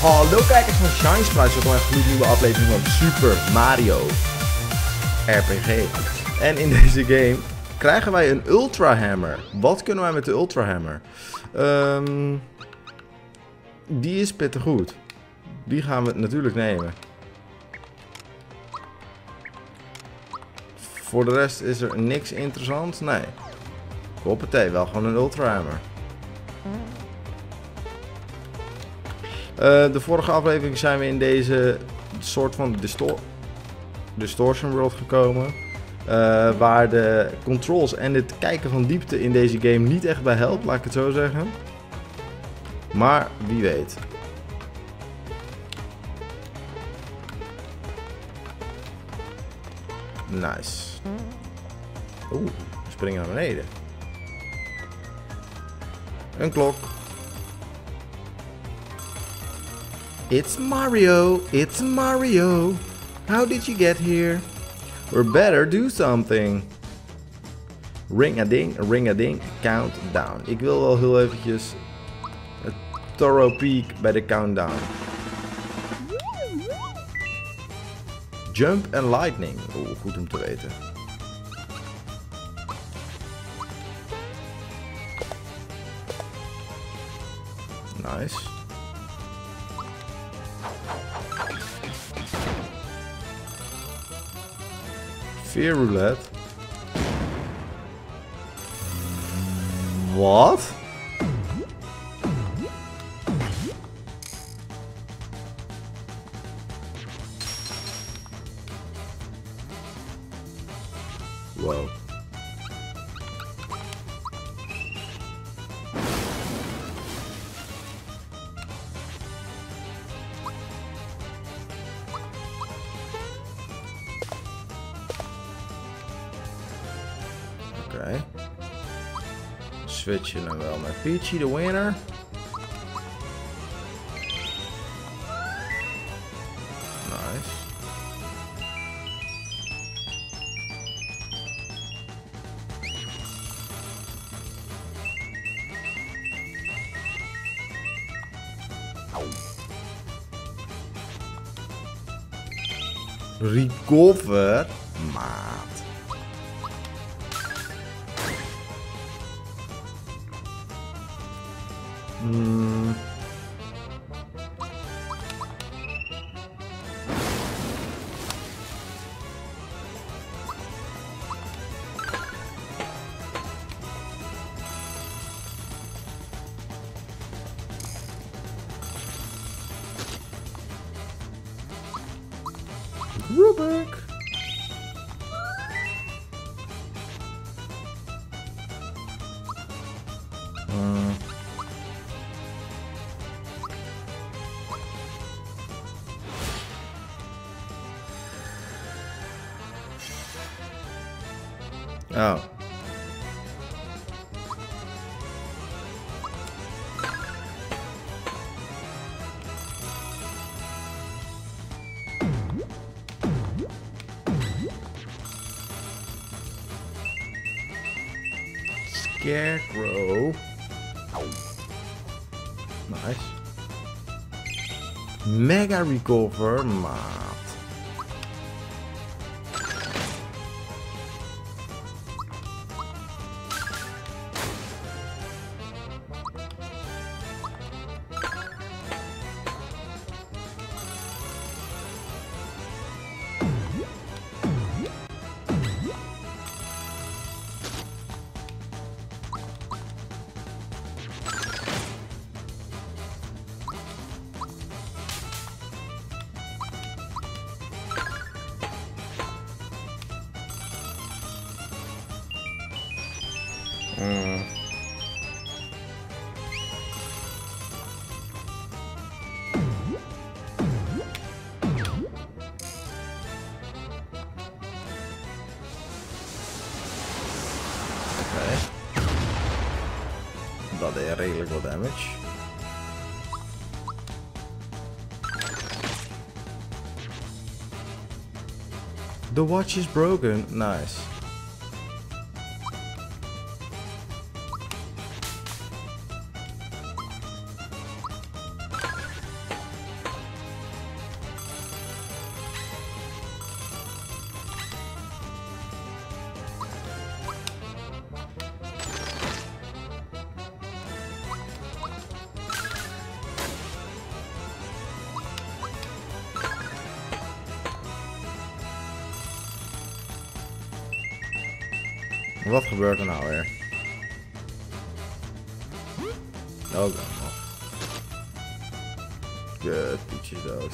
Hallo kijkers van Shine Sprites, welkom bij een gloednieuwe aflevering van Super Mario RPG. En in deze game krijgen wij een Ultra Hammer. Wat kunnen wij met de Ultra Hammer? Die is pittig goed. Die gaan we natuurlijk nemen. Voor de rest is er niks interessants. Nee. Hoppatee, wel gewoon een Ultra Hammer. De vorige aflevering zijn we in deze soort van Distortion World gekomen. Waar de controls en het kijken van diepte in deze game niet echt bij helpt, laat ik het zo zeggen. Maar wie weet. Nice. Oeh, we springen naar beneden. Een klok. It's Mario, it's Mario. How did you get here? Or better do something. Ring-a-ding, countdown. Ik wil wel heel eventjes het thorough peek bij de countdown. Jump and lightning. Oeh, goed om te weten. Nice. Fear roulette. Wat? Wow. Oké. Switchen dan wel naar Peachy, de winner. Nice. Recover, maat. Rubik. Oh. Scarecrow. Nice. Mega recover, maat. Dat deed redelijk wat damage. The watch is broken. Nice. Wat gebeurt er nou weer? Oh, dan nog. Kut, Peach is dood.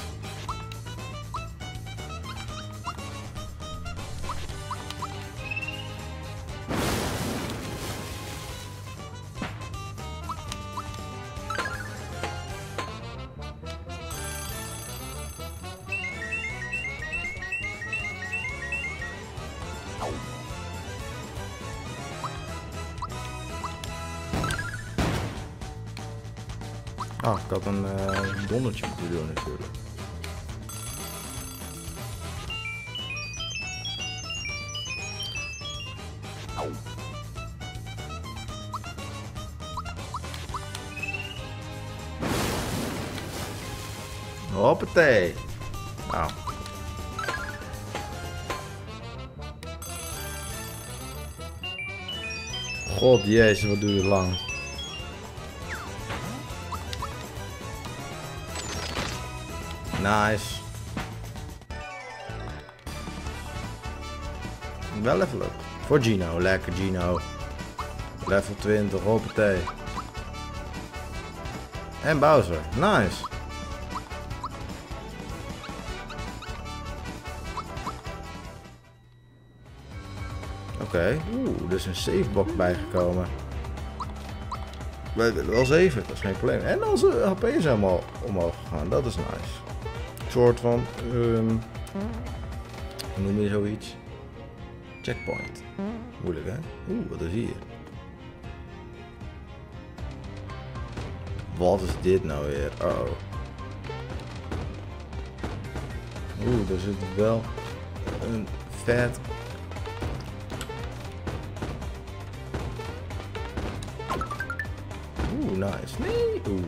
Ah, ik had een dondertje moeten doen natuurlijk. Hoppatee. Nou. God jezus, wat doe je lang. Nice. Wel level up. Voor Gino. Lekker Gino. Level 20. Hoppatee. En Bowser. Nice. Oké. Oeh, er is een savebox bijgekomen. Wij willen wel 7. Dat is geen probleem. En onze HP is helemaal omhoog gegaan. Dat is nice. Een soort van... hoe noem je zoiets? Checkpoint. Moeilijk hè? Oeh, wat is hier? Wat is dit nou weer? Oh. Oeh, er zit wel een vet... Oeh, nice. Nee. Oeh.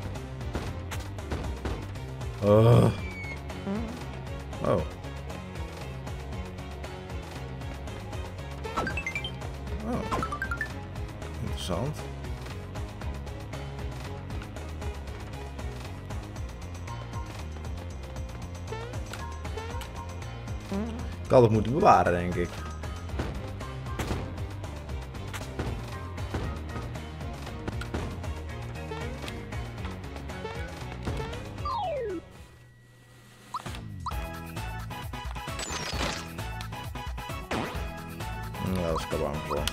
Oh. Oh. Oh. Interessant. Ik had het moeten bewaren, denk ik. Ja, dat is kabam voor.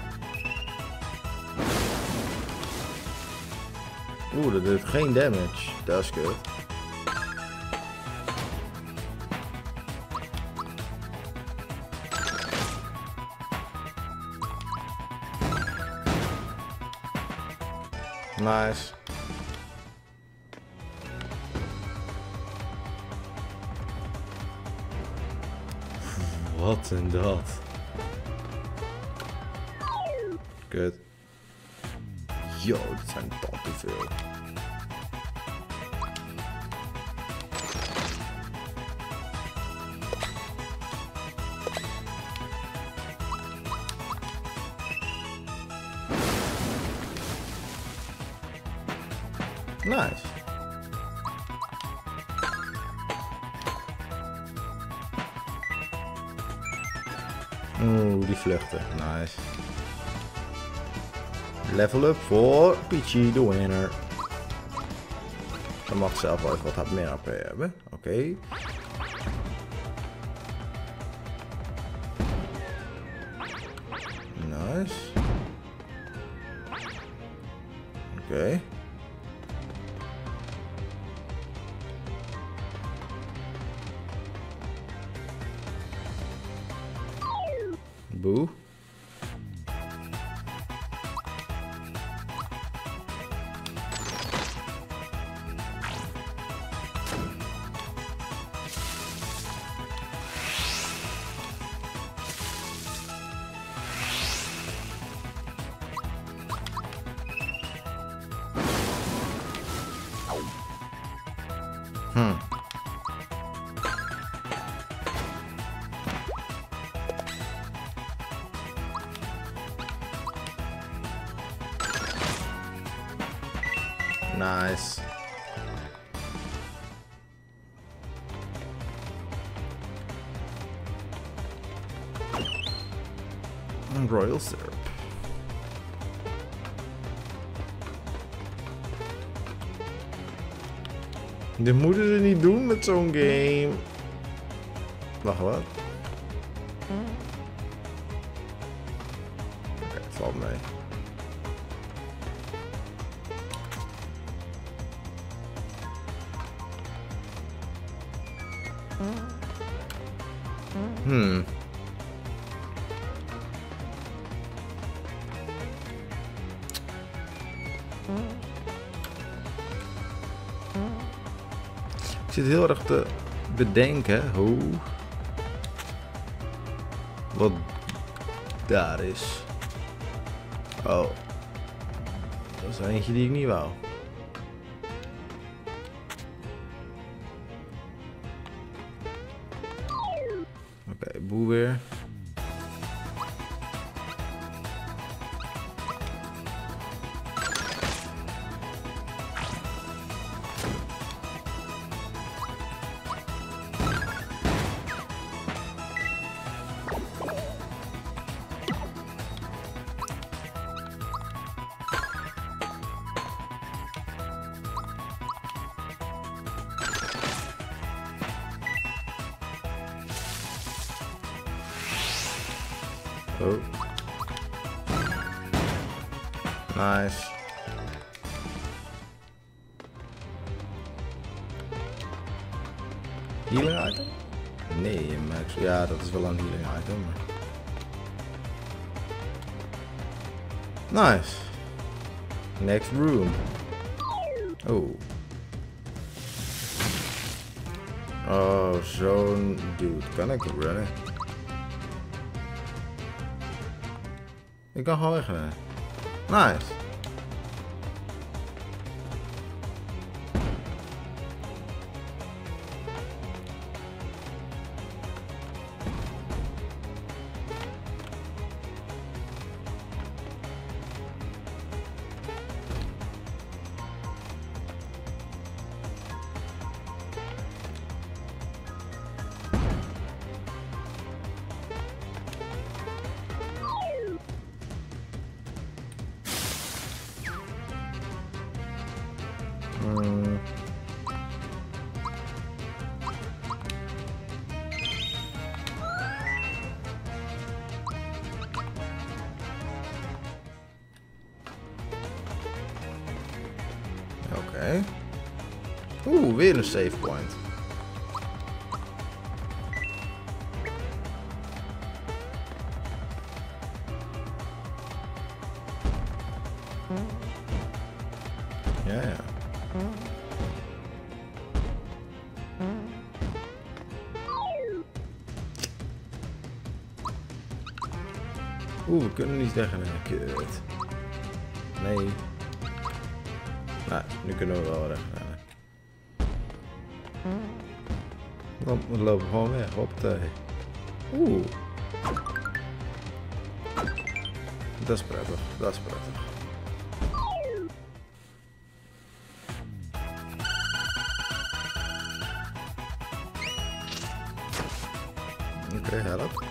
Oeh, dat doet geen damage. Dat is kut. Nice. Wat en dat? Kut. Yo, dat zijn toch te veel. Nice. Oeh, die vluchten. Nice. Level up voor Peachy, de winner. Hij mag zelf wel even wat meer HP hebben. Oké. Nice. Oké. Boe. Nice. Royal Syrup. Dit moeten ze niet doen met zo'n game. Wacht, wat? Oké, het valt mee. Ik zit heel erg te bedenken hoe... wat daar is. Oh. Dat is er eentje die ik niet wou. Oké, boe weer. Oh. Nice. Healing item? Nee, Max. Ja, dat is wel een healing item. Maar... Nice. Next room. Oh. Oh, zo'n dude. Kan ik rennen? Ik kan gewoon wegrennen. Nice. Oké. Oeh, weer een save point. Ja, ja. Oeh, we kunnen niet wegrennen. Kut. Nee. Nou, nu kunnen we wel wegrennen. Dan lopen we gewoon weg. Hoppatee. Oeh. Dat is prettig. Dat is prettig. Oké, help.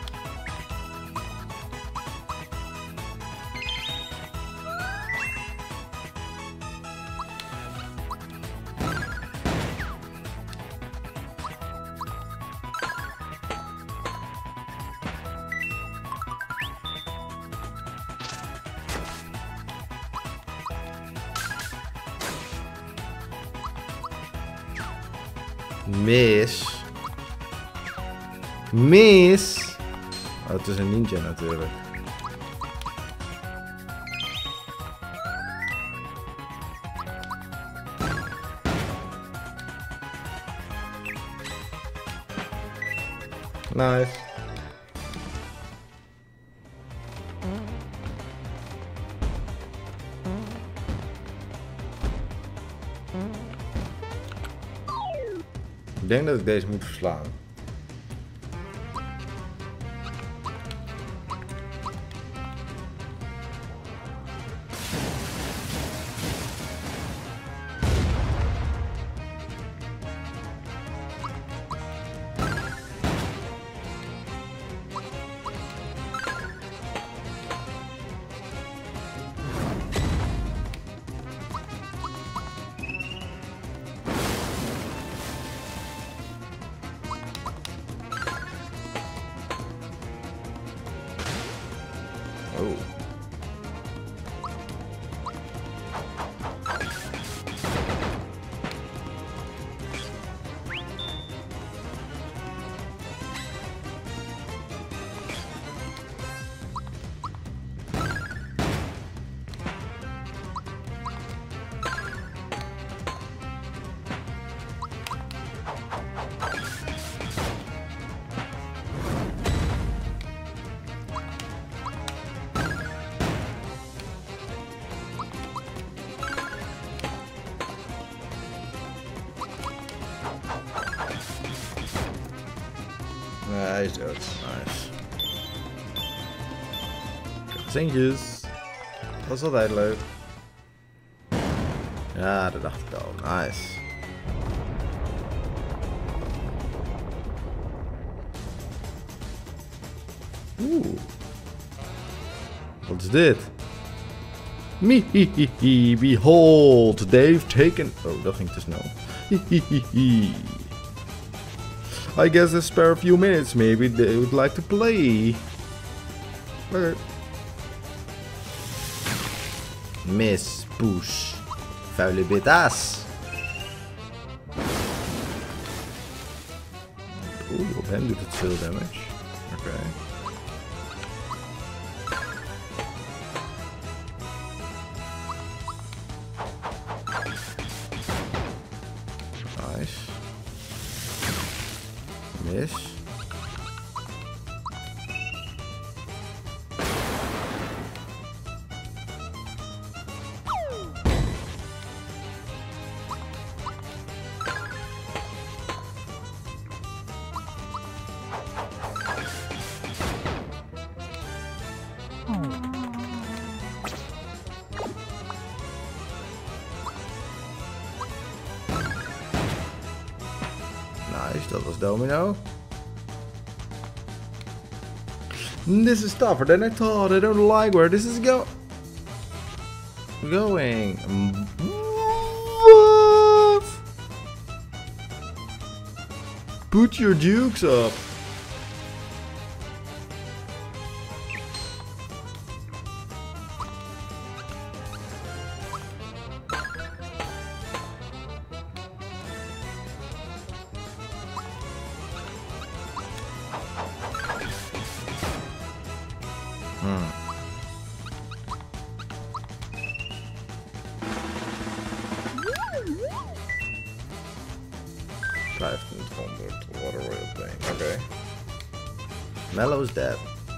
Mis. Mis. Oh, het is een ninja natuurlijk. Nice. Ik denk dat ik deze moet verslaan. hij is dood. Nice. Centjes. Dat is altijd leuk. Ja, dat dacht ik al. Nice. Oeh. Wat is dit? Mihihihi, behold, they've taken... Oh, dat ging te snel. Hihihihi. I guess a spare few minutes, maybe they would like to play. Okay. Miss Push. Vuile bita's. Oeh, op hem doet het veel damage. Oké. Nice. Miss. Nice, dat was Domino. This is tougher than I thought. I don't like where this is going. What? Put your dukes up. What a real thing. Okay. Mellow's dead.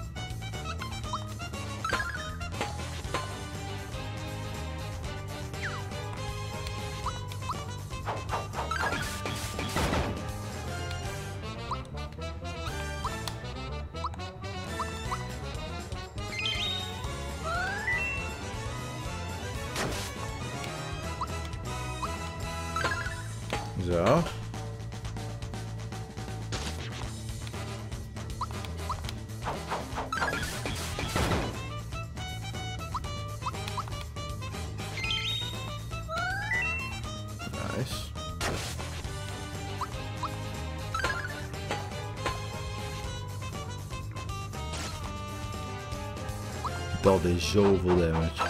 Zo. Nice. Dat is zoveel damage.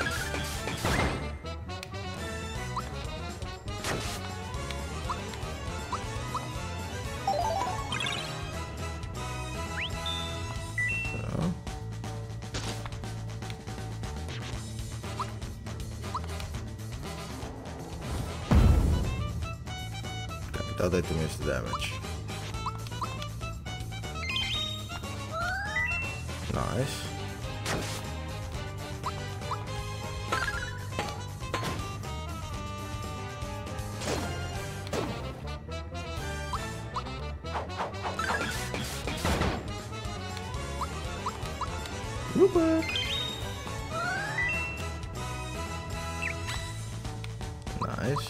Dat deed tenminste damage. Nice. Woepa. Nice.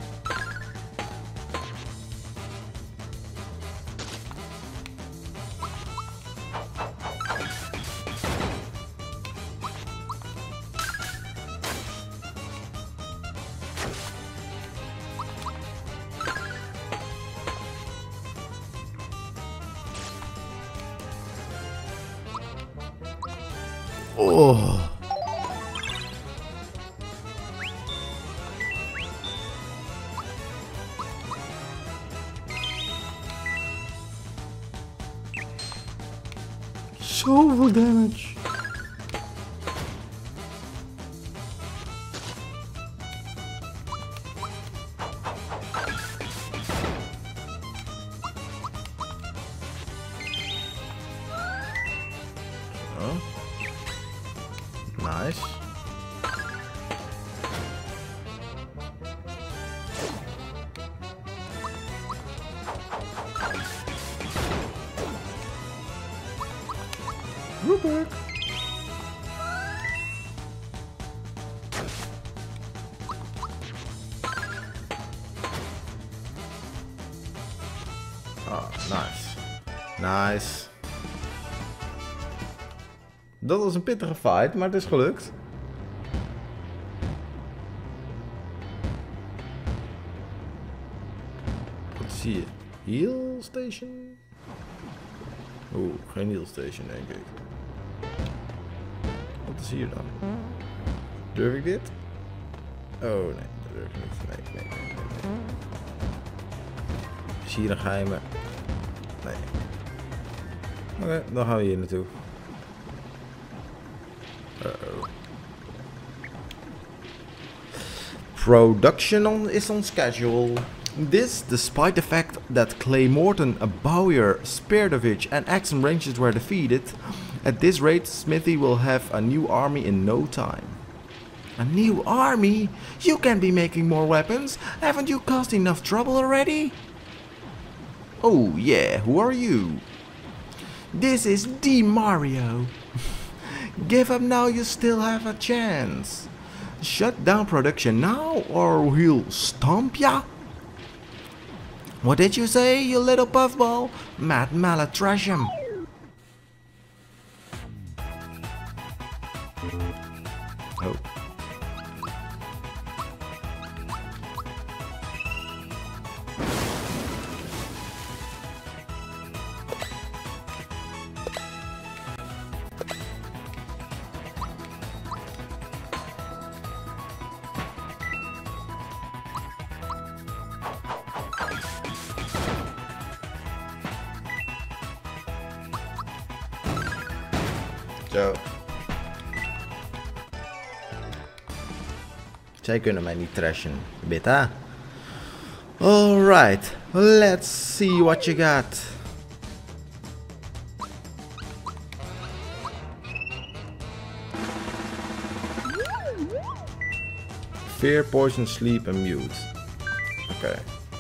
Oh. Zoveel damage. Oh. Nice. work. Oh, nice. Nice. Dat was een pittige fight, maar het is gelukt. Wat zie je? Heal station? Oeh, geen heal station denk ik. Wat is hier dan? Durf ik dit? Oh nee, dat durf ik niet. Nee. Is hier een geheime? Nee. Oké, dan gaan we hier naartoe. Uh-oh. Production is on schedule. This, despite the fact that Clay Morton, Bowyer, Spiridovich and Axum Rangers were defeated. At this rate, Smithy will have a new army in no time. A new army? You can be making more weapons. Haven't you caused enough trouble already? Oh yeah, who are you? This is D. Mario. Give up now, you still have a chance. Shut down production now or we'll stomp ya. What did you say, you little puffball? Matt Malatrasham. Oh. Zo. Zij kunnen mij niet trashen, beta. Alright, let's see what you got. Fear, poison, sleep and mute. Oké.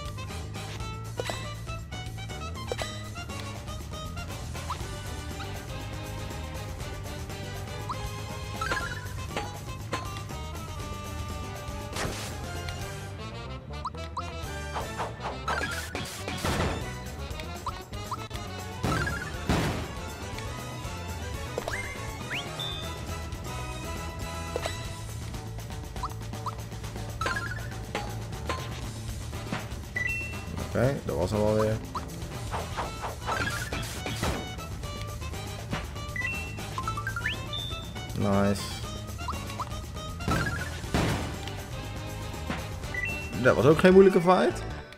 Oké, dat was hem alweer. Nice. Dat was ook geen moeilijke fight.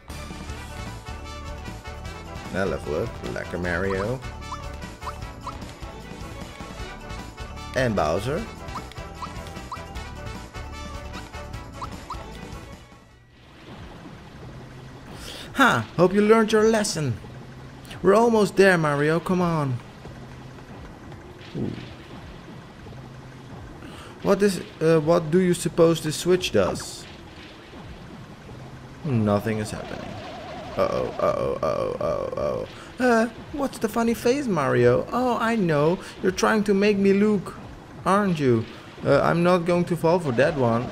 Ja, level up. Lekker Mario. En Bowser. Ha! Hope you learned your lesson. We're almost there, Mario. Come on. Ooh. What do you suppose this switch does? Nothing is happening. What's the funny face, Mario? Oh, I know. You're trying to make me look, aren't you? I'm not going to fall for that one.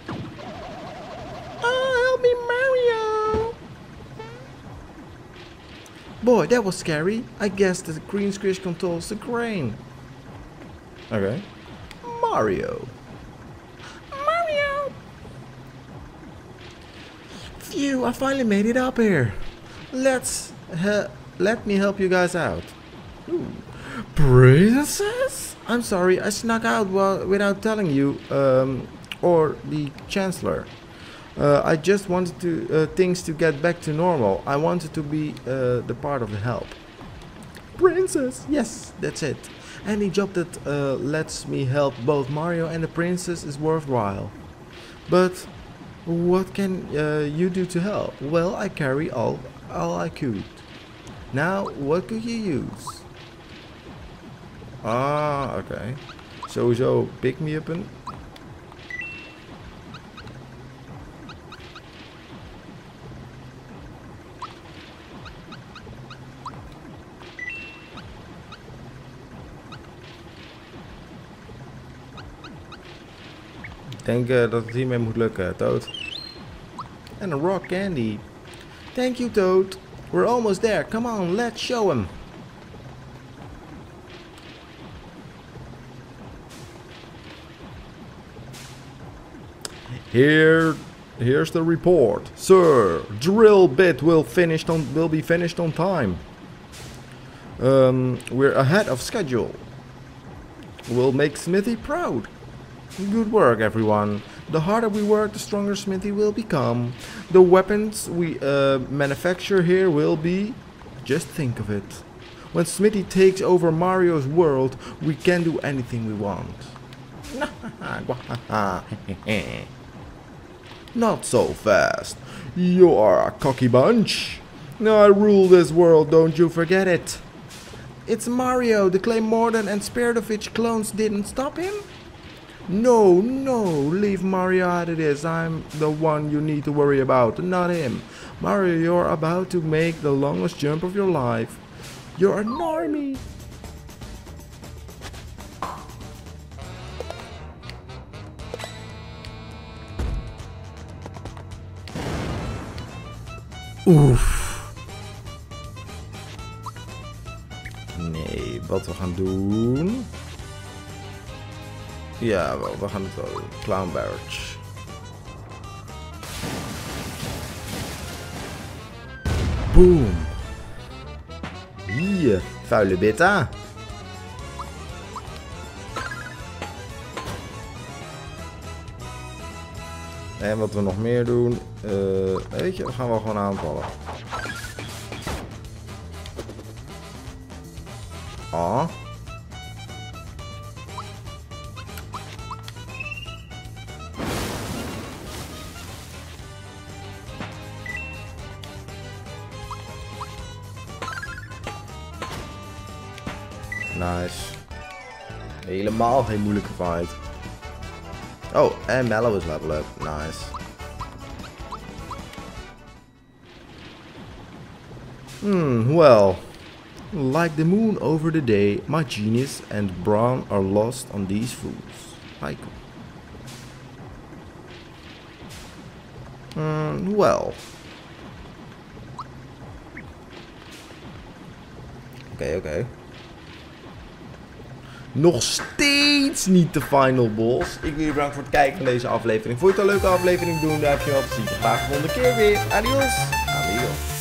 Boy, that was scary. I guess the green squish controls the crane. Okay. Mario. Mario! Phew, I finally made it up here. Let me help you guys out. Ooh. Princess? I'm sorry, I snuck out without telling you, or the Chancellor. I just wanted things to get back to normal. I wanted to be the part of the help. Princess! Yes, that's it. Any job that lets me help both Mario and the princess is worthwhile. But what can you do to help? Well, I carry all I could. Now, what could you use? Ah, okay. Sowieso pick me up een. denk dat het hiermee moet lukken, Toad. En een rock candy. Thank you, Toad. We're almost there. Come on, let's show him. Here's the report. Sir, drill bit will be finished on time. We're ahead of schedule. We'll make Smithy proud. Good work, everyone. The harder we work, the stronger Smithy will become. The weapons we manufacture here will be... Just think of it. When Smithy takes over Mario's world, we can do anything we want. Not so fast. You are a cocky bunch. I rule this world, don't you forget it. It's Mario. The Clay Morden and Spiritovich clones didn't stop him? No, leave Mario out of this. I'm the one you need to worry about, not him. Mario, you're about to make the longest jump of your life. You're a normie. Oef. Nee, wat we gaan doen... Ja, we gaan het wel doen. Clown Barrage. Boom. Hier, vuile beta. En wat we nog meer doen... weet je, we gaan wel gewoon aanvallen. Ah. Nice. Helemaal geen moeilijke fight. Oh, en Mallow is level up. Nice. Well. Like the moon over the day, my genius and brawn are lost on these fools. Like. Well. Oké. Nog steeds niet de final boss. Ik wil je bedanken voor het kijken van deze aflevering. Vond je het een leuke aflevering? Doen, duimpje op. Zie je graag de volgende keer weer. Adios. Amigos.